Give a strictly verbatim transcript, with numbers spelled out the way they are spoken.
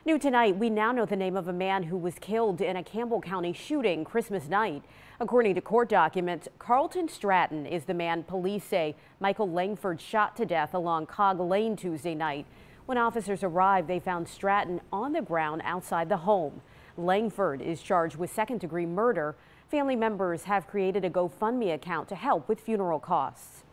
New tonight, we now know the name of a man who was killed in a Campbell County shooting Christmas night. According to court documents, Carlton Stratton is the man police say Michael Langford shot to death along Cog Lane Tuesday night. When officers arrived, they found Stratton on the ground outside the home. Langford is charged with second-degree murder. Family members have created a GoFundMe account to help with funeral costs.